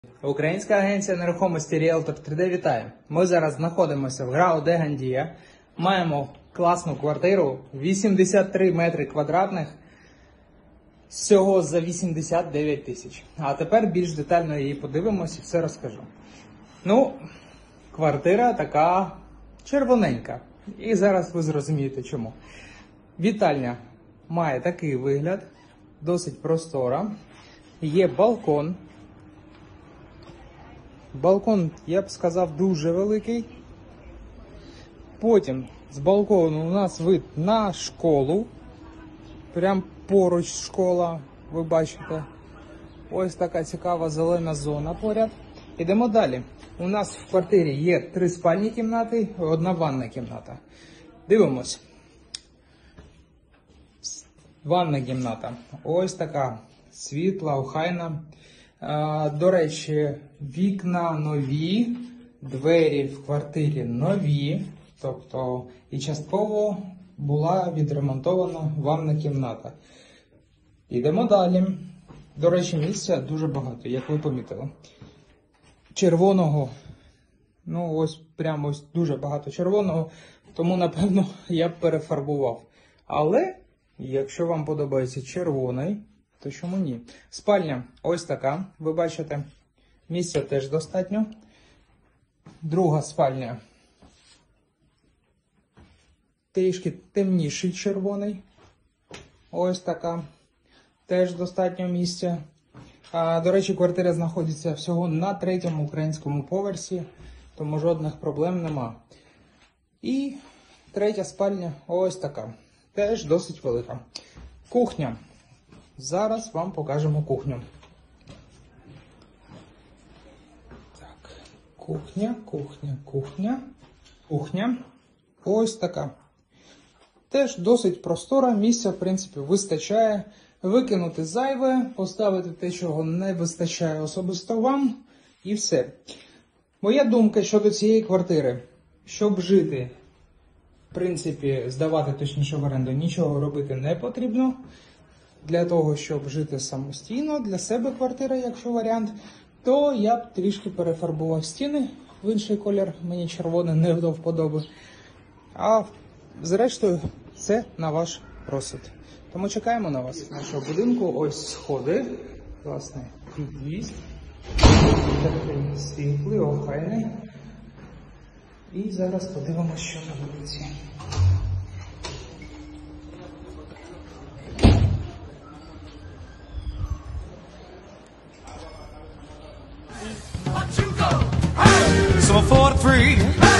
Українська агенція нерухомості Ріелтор 3D вітає. Ми зараз знаходимося в Грау де Гандія. Маємо класну квартиру, 83 метри квадратних, всього за 89 тисяч. А тепер більш детально її подивимося і все розкажу. Ну, квартира така червоненька. І зараз ви зрозумієте чому. Вітальня має такий вигляд, досить простора. Є балкон. Балкон, я б сказав, дуже великий. Потім з балкону у нас вид на школу. Прям поруч школа, ви бачите. Ось така цікава зелена зона поряд. Ідемо далі. У нас в квартирі є 3 спальні кімнати, 1 ванна кімната. Дивимось. Ванна кімната. Ось така світла, охайна. До речі, вікна нові, двері в квартирі нові, тобто і частково була відремонтована ванна кімната. Йдемо далі. До речі, місця дуже багато, як ви помітили. Червоного, ну ось прямо ось дуже багато червоного, тому напевно я б перефарбував. Але, якщо вам подобається червоний, то чому ні? Спальня ось така, ви бачите, місця теж достатньо. Друга спальня трішки темніший червоний, ось така, теж достатньо місця. До речі, квартира знаходиться всього на 3-му українському поверсі, тому жодних проблем нема. І третя спальня ось така, теж досить велика. Кухня. Зараз вам покажемо кухню. Так, кухня. Ось така. Теж досить простора, місця, в принципі, вистачає. Викинути зайве, поставити те, чого не вистачає особисто вам, і все. Моя думка щодо цієї квартири. Щоб жити, в принципі, здавати, точніше, в оренду, нічого робити не потрібно. Для того, щоб жити самостійно, для себе квартира, якщо варіант, то я б трішки перефарбував стіни в інший колір, мені червоний не до вподоби. А зрештою, це на ваш розсуд. Тому чекаємо на вас з нашого будинку. Ось сходи. Класний під'їзд. Такий світлий, охайний. І зараз подивимося, що на вулиці. So 4-3.